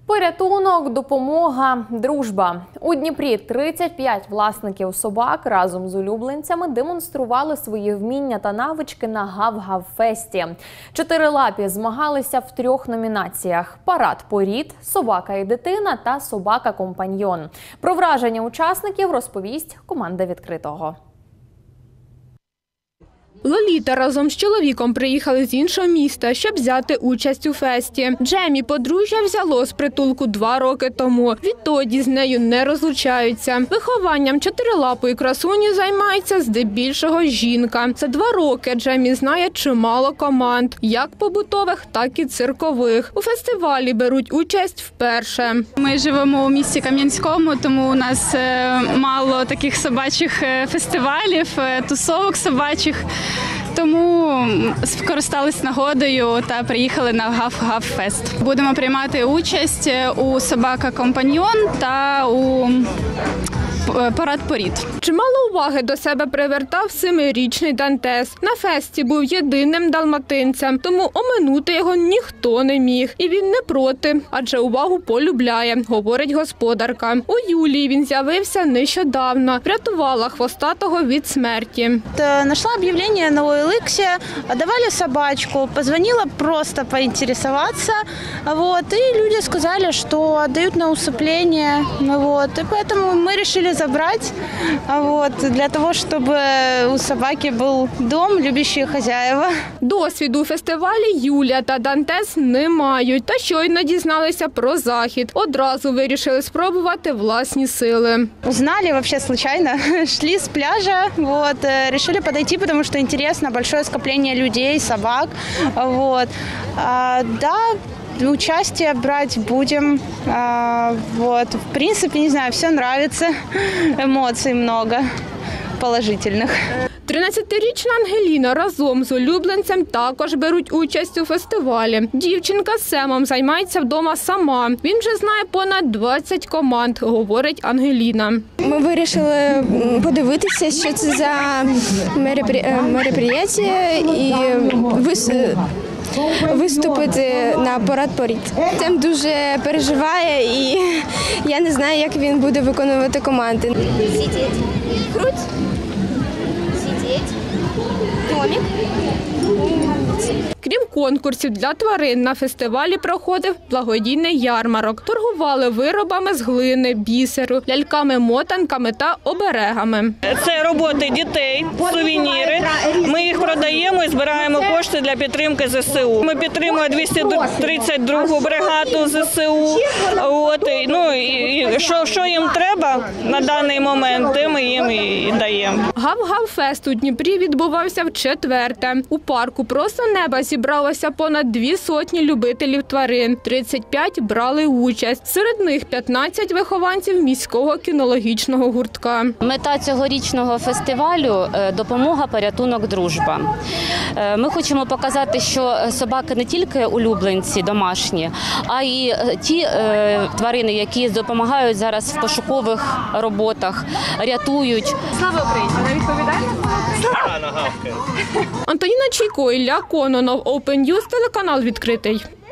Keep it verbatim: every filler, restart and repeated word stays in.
Порятунок, допомога, дружба. У Дніпрі тридцять п'ять власників собак разом з улюбленцями демонстрували свої вміння та навички на Гав-Гав-фесті. Чотирилапі змагалися в трьох номінаціях – парад порід, собака і дитина та собака-компаньйон. Про враження учасників розповість команда «Відкритого». Лоліта разом з чоловіком приїхали з іншого міста, щоб взяти участь у фесті. Джемі подружжя взяло з притулку два роки тому. Відтоді з нею не розлучаються. Вихованням чотирилапої красуні займається здебільшого жінка. За два роки Джемі знає чимало команд, як побутових, так і циркових. У фестивалі беруть участь вперше. Ми живемо у місті Кам'янському, тому у нас мало таких собачих фестивалів, тусовок собачих. Тому скористались нагодою та приїхали на Гав-Гав-фест. Будемо приймати участь у собака-компаньйон та у парад порід. Чимало уваги до себе привертав семирічний Дантес. На фесті був єдиним далматинцем, тому оминути його ніхто не міг. І він не проти, адже увагу полюбляє, говорить господарка. У Юлії він з'явився нещодавно, врятувала хвостатого від смерті. Нашла об'явлення на о ел ікс, давали собачку, позвонила просто поінтересуватися, вот, і люди сказали, що дають на усыпление, вот, і тому ми вирішили забрать, вот, для того, чтобы у собаки был дом, любящие хозяева. Досвіду у фестивалі Юлія та Дантес не мають, та щойно дізналися про захід. Одразу вирішили спробувати власні сили. Узнали вообще случайно, шли с пляжа, вот, решили подойти, потому что интересно, большое скопление людей, собак, вот, а, да. Участие брать будем. Вот. В принципе, не знаю, все нравится. Эмоций много положительных. тринадцятирічна Ангеліна разом з улюбленцем також беруть участь у фестивалі. Дівчинка з Семом займається вдома сама. Він вже знає понад двадцять команд, говорить Ангеліна. Ми вирішили подивитися, що це за мероприятие і виступити на парад порід. Тим дуже переживає і я не знаю, як він буде виконувати команди. Сидіть. Круть. Сидіть. Домик. Крім конкурсів для тварин, на фестивалі проходив благодійний ярмарок. Торгували виробами з глини, бісеру, ляльками-мотанками та оберегами. Це роботи дітей, сувеніри. Ми їх продаємо і збираємо кошти для підтримки зе се у. Ми підтримуємо двісті тридцять другу бригаду зе се у. От, ну, і що, що їм треба на даний момент, те ми їм і даємо. Гав-Гав-фест у Дніпрі відбувався вчетверте. У парку «Просто неба» зібралося понад дві сотні любителів тварин. тридцять п'ять брали участь. Серед них п'ятнадцять вихованців міського кінологічного гуртка. Мета цьогорічного фестивалю – допомога, порятунок, дружба. Ми хочемо показати, що собаки не тільки улюбленці домашні, а й ті тварини, які допомагають зараз в пошукових роботах, рятують. Слава Україні! Не відповідаєте? Антоніна Чайко, Ілля Кононов, Open News, телеканал «Відкритий».